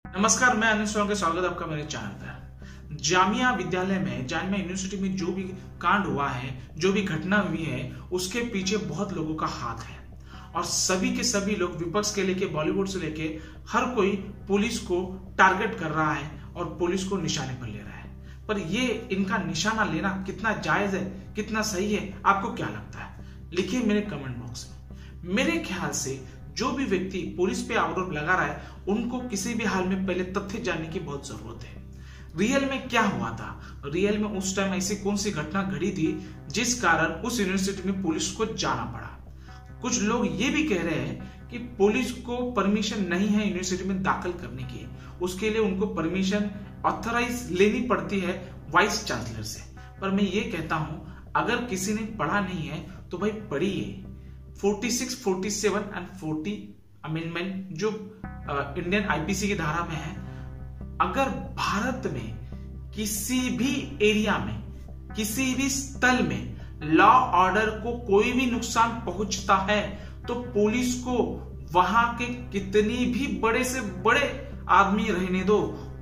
नमस्कार, मैं अनिल सोलंकी, स्वागत है आपका मेरे चैनल पर। जामिया विद्यालय में, जामिया यूनिवर्सिटी में जो भी कांड हुआ है, जो भी घटना हुई है, उसके पीछे बहुत लोगों का हाथ है और सभी के सभी लोग, विपक्ष के लेके बॉलीवुड से लेके हर कोई पुलिस को टारगेट कर रहा है और पुलिस को निशाने पर ले रहा है। पर ये इनका निशाना लेना कितना जायज है, कितना सही है, आपको क्या लगता है? लिखिए मेरे कमेंट बॉक्स में। मेरे ख्याल से जो भी व्यक्ति पुलिस पे आरोप लगा रहा है, उनको किसी भी हाल में पहले तथ्य जानने की बहुत जरूरत है। रियल में क्या हुआ था, रियल में उस टाइम ऐसी कौन सी घटना घटी थी जिस कारण उस यूनिवर्सिटी में पुलिस को जाना पड़ा। कुछ लोग ये भी कह रहे हैं कि पुलिस को परमिशन नहीं है यूनिवर्सिटी में दाखिल करने की, उसके लिए उनको परमिशन ऑथराइज लेनी पड़ती है वाइस चांसलर से। पर मैं ये कहता हूं, अगर किसी ने पढ़ा नहीं है तो भाई पढ़िए। 46, 47 एंड 40 अमेंडमेंट जो इंडियन आईपीसी की धारा में है, अगर भारत में किसी भी एरिया में, किसी भी स्थल में लॉ ऑर्डर को कोई भी नुकसान पहुंचता है तो पुलिस को वहां के कितनी भी बड़े से बड़े आदमी रहने दो,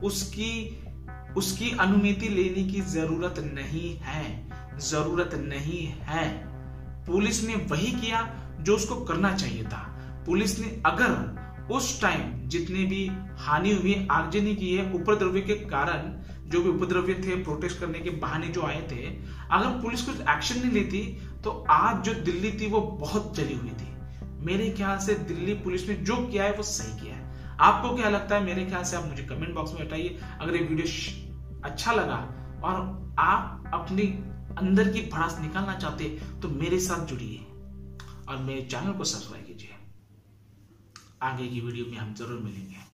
उसकी अनुमति लेने की जरूरत नहीं है, जरूरत नहीं है। पुलिस ने वही किया जो उसको करना चाहिए था। पुलिस ने अगर उस टाइम जितने भी हानि हुई, आगजनी की है, उपद्रव्य के कारण जो भी उपद्रव्य थे, प्रोटेस्ट करने के बहाने जो आए थे, अगर पुलिस कुछ एक्शन नहीं लेती तो आज जो दिल्ली थी वो बहुत जली हुई थी। मेरे ख्याल से दिल्ली पुलिस ने जो किया है वो सही किया है। आपको क्या लगता है? मेरे ख्याल से आप मुझे कमेंट बॉक्स में बताइए। अगर ये वीडियो अच्छा लगा और आप अपनी अंदर की भड़ास निकालना चाहते तो मेरे साथ जुड़िए और मेरे चैनल को सब्सक्राइब कीजिए। आगे की वीडियो में हम जरूर मिलेंगे।